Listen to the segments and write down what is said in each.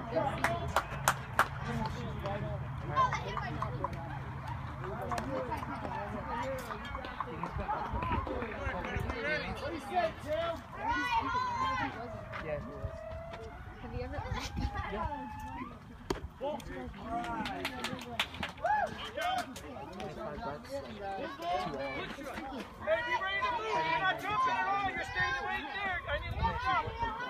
Have you ever? Hey, be ready to move. You're not jumping at all. You're staying right there. I need to look up.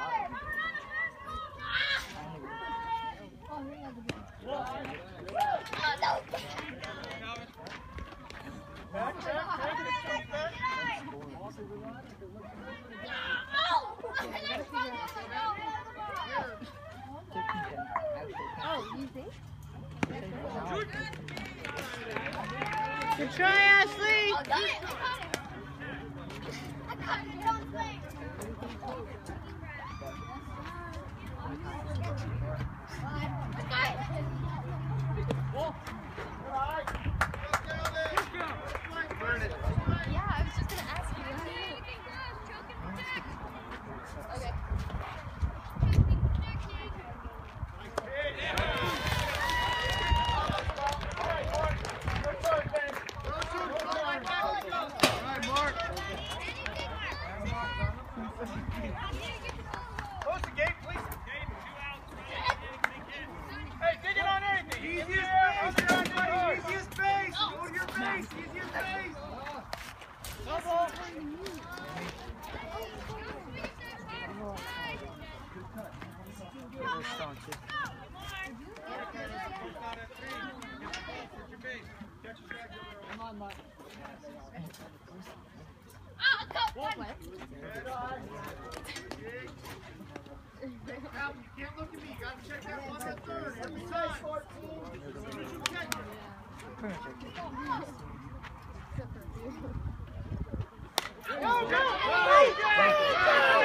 Oh, you think? Good try, Ashley! I got it! I got it! Don't think! Yeah, I was just gonna ask you. Okay. Close the gate, please. Hey, dig it on anything. Easiest base. Go to your base. Easiest base. Double. Come on, Mark. Now, you can't look at me. You got to check that one at third. Every time. Check it. Go, go!